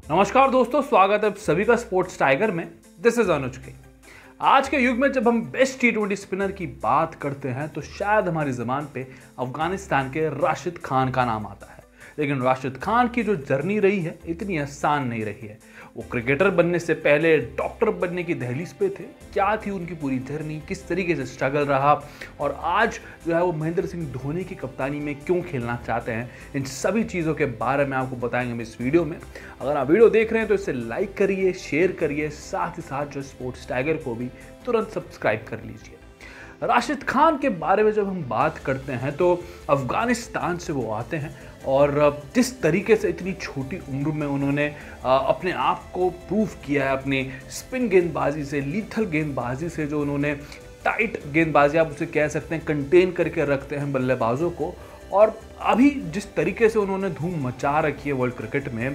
नमस्कार दोस्तों, स्वागत है सभी का स्पोर्ट्स टाइगर में। This is Anuj K. आज के युग में जब हम बेस्ट टी20 स्पिनर की बात करते हैं तो शायद हमारी ज़बान पे अफगानिस्तान के राशिद खान का नाम आता है। लेकिन राशिद खान की जो जर्नी रही है इतनी आसान नहीं रही है। वो क्रिकेटर बनने से पहले डॉक्टर बनने की दहलीज पे थे। क्या थी उनकी पूरी जर्नी, किस तरीके से स्ट्रगल रहा और आज जो है वो महेंद्र सिंह धोनी की कप्तानी में क्यों खेलना चाहते हैं, इन सभी चीज़ों के बारे में आपको बताएंगे हम इस वीडियो में। अगर आप वीडियो देख रहे हैं तो इसे लाइक करिए, शेयर करिए, साथ ही साथ जो स्पोर्ट्स टाइगर को भी तुरंत सब्सक्राइब कर लीजिए। राशिद खान के बारे में जब हम बात करते हैं तो अफगानिस्तान से वो आते हैं और जिस तरीके से इतनी छोटी उम्र में उन्होंने अपने आप को प्रूव किया है, अपनी स्पिन गेंदबाजी से, लीथल गेंदबाजी से, जो उन्होंने टाइट गेंदबाजी आप उसे कह सकते हैं, कंटेन करके रखते हैं बल्लेबाजों को। और अभी जिस तरीके से उन्होंने धूम मचा रखी है वर्ल्ड क्रिकेट में,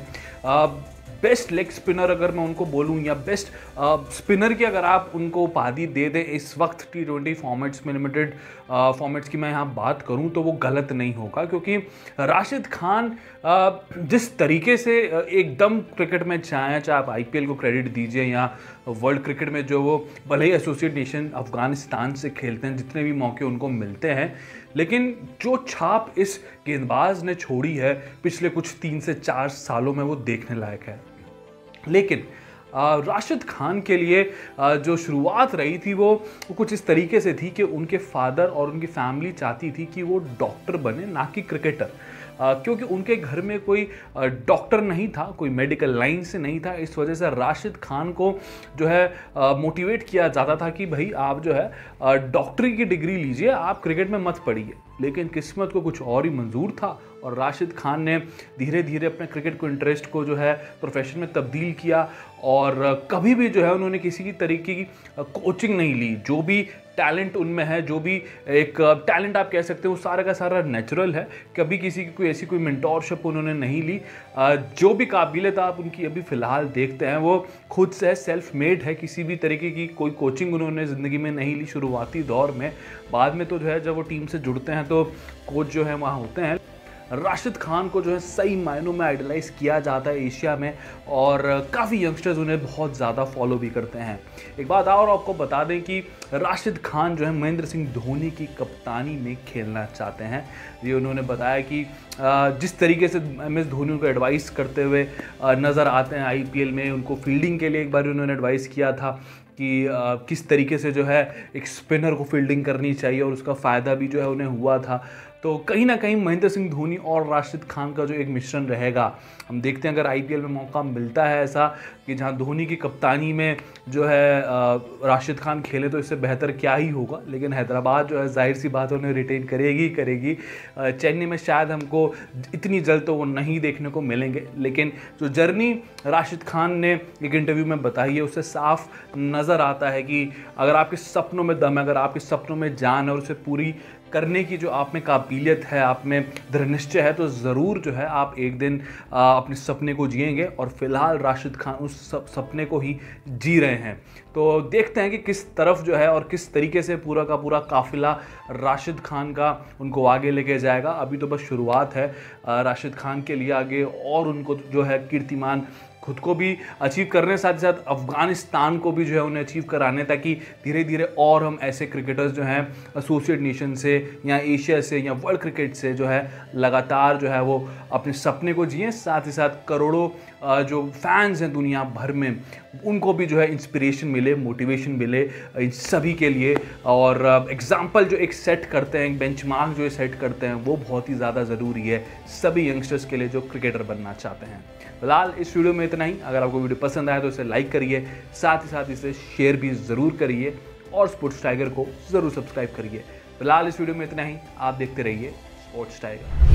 बेस्ट लेग स्पिनर अगर मैं उनको बोलूं या बेस्ट स्पिनर की अगर आप उनको उपाधि दे दें इस वक्त टी20 फॉर्मेट्स में, लिमिटेड फॉर्मेट्स की मैं यहाँ बात करूं तो वो गलत नहीं होगा, क्योंकि राशिद खान जिस तरीके से एकदम क्रिकेट में चाहे आप आईपीएल को क्रेडिट दीजिए या वर्ल्ड क्रिकेट में जो वो भले ही एसोसिएट नेशन अफगानिस्तान से खेलते हैं, जितने भी मौके उनको मिलते हैं, लेकिन जो छाप इस गेंदबाज ने छोड़ी है पिछले कुछ 3 से 4 सालों में वो देखने लायक है। लेकिन राशिद खान के लिए जो शुरुआत रही थी वो कुछ इस तरीके से थी कि उनके फादर और उनकी फैमिली चाहती थी कि वो डॉक्टर बने, ना कि क्रिकेटर, क्योंकि उनके घर में कोई डॉक्टर नहीं था, कोई मेडिकल लाइन से नहीं था। इस वजह से राशिद खान को जो है मोटिवेट किया जाता था कि भाई आप जो है डॉक्टरी की डिग्री लीजिए, आप क्रिकेट में मत पढ़िए। लेकिन किस्मत को कुछ और ही मंजूर था और राशिद खान ने धीरे धीरे अपने क्रिकेट को इंटरेस्ट को जो है प्रोफेशन में तब्दील किया और कभी भी जो है उन्होंने किसी की तरीके की कोचिंग नहीं ली। जो भी टैलेंट उनमें है, जो भी एक टैलेंट आप कह सकते हो, वो सारा का सारा नेचुरल है। कभी किसी की कोई ऐसी कोई मेंटोरशिप उन्होंने नहीं ली। जो भी काबिलियत आप उनकी अभी फ़िलहाल देखते हैं वो खुद से सेल्फ मेड है। किसी भी तरीके की कोई कोचिंग उन्होंने ज़िंदगी में नहीं ली शुरुआती दौर में। बाद में तो जो है जब वो टीम से जुड़ते हैं तो कोच जो है वहाँ होते हैं। राशिद खान को जो है सही मायनों में आइडलाइज किया जाता है एशिया में और काफ़ी यंगस्टर्स उन्हें बहुत ज़्यादा फॉलो भी करते हैं। एक बात और आपको बता दें कि राशिद खान जो है महेंद्र सिंह धोनी की कप्तानी में खेलना चाहते हैं। ये उन्होंने बताया कि जिस तरीके से MS धोनी उनको एडवाइस करते हुए नज़र आते हैं आईपीएल में, उनको फील्डिंग के लिए एक बार उन्होंने एडवाइस किया था कि किस तरीके से जो है एक स्पिनर को फील्डिंग करनी चाहिए और उसका फ़ायदा भी जो है उन्हें हुआ था। तो कहीं ना कहीं महेंद्र सिंह धोनी और राशिद खान का जो एक मिश्रण रहेगा, हम देखते हैं अगर आईपीएल में मौका मिलता है ऐसा कि जहां धोनी की कप्तानी में जो है राशिद खान खेले तो इससे बेहतर क्या ही होगा। लेकिन हैदराबाद जो है जाहिर सी बात है उन्हें रिटेन करेगी। चेन्नई में शायद हमको इतनी जल्द तो वो नहीं देखने को मिलेंगे, लेकिन जो जर्नी राशिद खान ने एक इंटरव्यू में बताई है उससे साफ नज़र आता है कि अगर आपके सपनों में दम है, अगर आपके सपनों में जान है और उसे पूरी करने की जो आप में काबिलियत है, आप में दृढ़ निश्चय है, तो ज़रूर जो है आप एक दिन अपने सपने को जिएंगे। और फिलहाल राशिद खान उस सपने को ही जी रहे हैं। तो देखते हैं कि किस तरफ जो है और किस तरीके से पूरा का पूरा काफिला राशिद खान का उनको आगे लेके जाएगा। अभी तो बस शुरुआत है राशिद खान के लिए आगे, और उनको जो है कीर्तिमान खुद को भी अचीव करने, साथ ही साथ अफगानिस्तान को भी जो है उन्हें अचीव कराने, ताकि धीरे धीरे और हम ऐसे क्रिकेटर्स जो हैं एसोसिएट नेशन से या एशिया से या वर्ल्ड क्रिकेट से जो है लगातार जो है वो अपने सपने को जिए। साथ ही साथ करोड़ों जो फैंस हैं दुनिया भर में उनको भी जो है इंस्पिरेशन मिले, मोटिवेशन मिले इन सभी के लिए। और एग्जाम्पल जो एक सेट करते हैं, एक बेंचमार्क जो सेट करते हैं, वो बहुत ही ज़्यादा ज़रूरी है सभी यंगस्टर्स के लिए जो क्रिकेटर बनना चाहते हैं। फिलहाल इस वीडियो में इतना ही। अगर आपको वीडियो पसंद आया तो इसे लाइक करिए, साथ ही साथ इसे शेयर भी ज़रूर करिए और स्पोर्ट्स टाइगर को ज़रूर सब्सक्राइब करिए। फिलहाल इस वीडियो में इतना ही। आप देखते रहिए स्पोर्ट्स टाइगर।